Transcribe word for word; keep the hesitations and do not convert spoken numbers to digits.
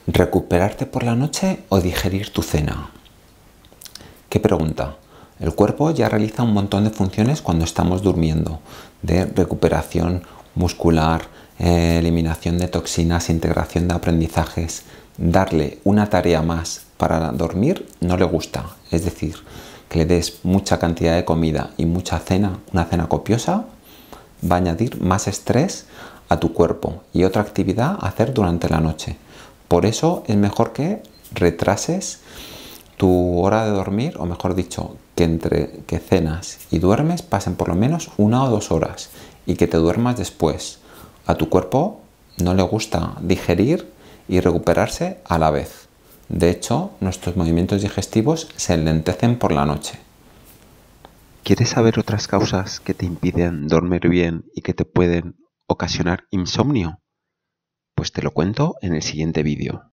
¿Recuperarte por la noche o digerir tu cena? ¿Qué pregunta? El cuerpo ya realiza un montón de funciones cuando estamos durmiendo, de recuperación muscular, eh, eliminación de toxinas, integración de aprendizajes. Darle una tarea más para dormir no le gusta, es decir, que le des mucha cantidad de comida y mucha cena, una cena copiosa, va a añadir más estrés a tu cuerpo y otra actividad a hacer durante la noche. Por eso es mejor que retrases tu hora de dormir, o mejor dicho, que entre que cenas y duermes pasen por lo menos una o dos horas y que te duermas después. A tu cuerpo no le gusta digerir y recuperarse a la vez. De hecho, nuestros movimientos digestivos se enlentecen por la noche. ¿Quieres saber otras causas que te impiden dormir bien y que te pueden ocasionar insomnio? Pues te lo cuento en el siguiente vídeo.